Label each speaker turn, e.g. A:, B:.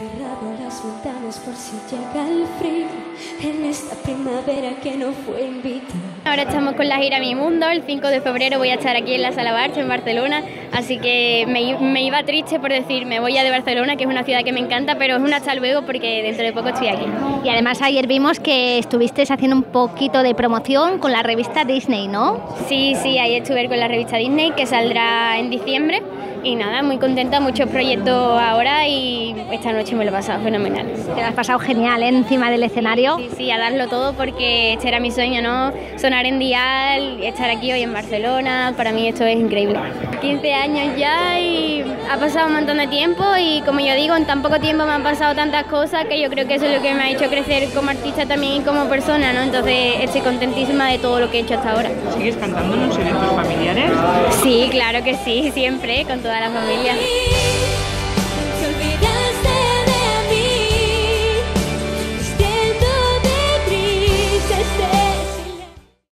A: cerrado las ventanas por si llega el frío en esta primavera que no fue invitada.
B: Ahora estamos con la gira Mi Mundo, el 5 de febrero voy a estar aquí en la Sala Barça en Barcelona, así que me iba triste por decir me voy ya de Barcelona, que es una ciudad que me encanta, pero es un hasta luego porque dentro de poco estoy aquí.
C: Y además ayer vimos que estuviste haciendo un poquito de promoción con la revista Disney, ¿no?
B: Sí, ayer estuve con la revista Disney que saldrá en diciembre y nada, muy contenta, muchos proyectos ahora y esta noche me lo he pasado fenomenal.
C: Te lo has pasado genial, ¿eh? Encima del escenario.
B: Sí, a darlo todo porque este era mi sueño, ¿no? Sonar en Dial, estar aquí hoy en Barcelona, para mí esto es increíble. 15 años ya y ha pasado un montón de tiempo y como yo digo, en tan poco tiempo me han pasado tantas cosas que yo creo que eso es lo que me ha hecho crecer como artista también y como persona, ¿no? Entonces estoy contentísima de todo lo que he hecho hasta ahora.
D: ¿Sigues cantando en los eventos familiares?
B: Sí, claro que sí, siempre, con toda la familia.